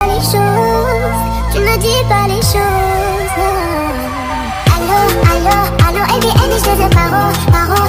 Les choses, tu ne dis pas les choses.